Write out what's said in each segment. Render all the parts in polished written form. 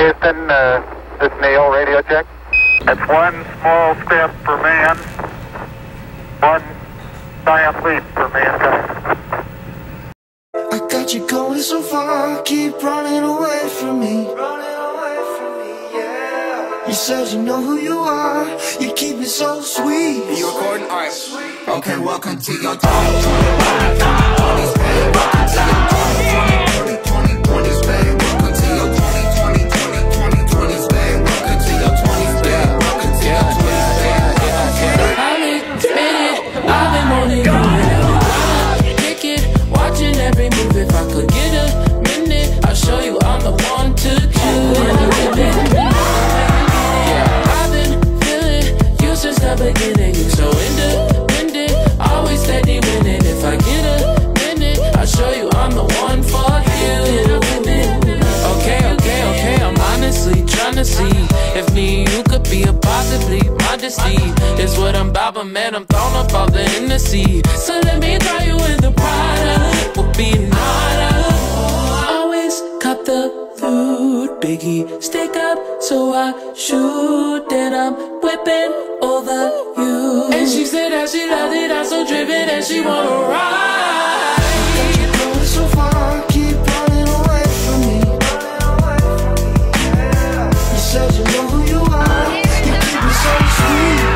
Houston, this is Neil, radio check. That's one small step for man, one giant leap for mankind. I got you going so far, keep running away from me. You said you know who you are, you keep it so sweet. Are you recording? Alright. Okay, welcome to your 2020s, babe. Welcome to your 2020s, babe. Welcome to your 2020s, babe. Welcome to your 20s, babe. Welcome to your 20s, babe. I've been spinning, I've been holding you in. Kick it, watching every move. If I could get a minute, I'll show you I'm the one to choose. I've been feeling you since the beginning. You so independent, always steady winning. If I get a minute, I'll show you I'm the one for you. Okay, I'm honestly trying to see if me and you could be a possibly modesty. Is what I'm about, but man, I'm thrown up all the Hennessy. So let me throw you in the product. We'll be nada. Always cop the food, Biggie, stick up, so I shoot. Then I'm whipping over you. And she said that she loved it, I'm so driven and she wanna ride. You're going so far, keep running away from me. You said you know who you are, you keep it so sweet.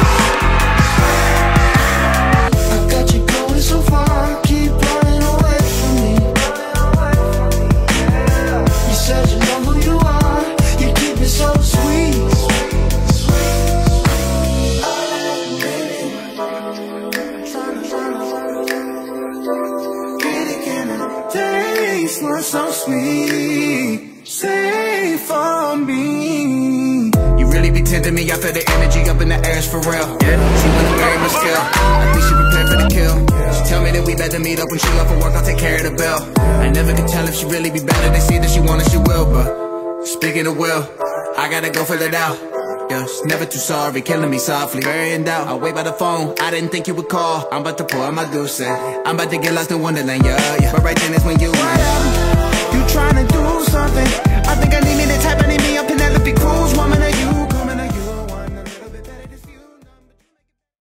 I got you going so far, keep running away from me. You said you know who you are, you keep it so sweet. Taste was so sweet, say for me. You really be tempting me, I feel the energy up in the air, it's for real. Yeah. She wouldn't very much skill, I think she prepared for the kill. She tell me that we better meet up when she left for work, I'll take care of the bill. I never could tell if she really be better, they see that she want it, she will. But speaking of will, I gotta go fill it out. Yeah, she's never too sorry, killing me softly, very in doubt. I'll wait by the phone, I didn't think you would call. I'm about to pour out my goose, I'm about to get lost in Wonderland, yeah. But right then is when you went.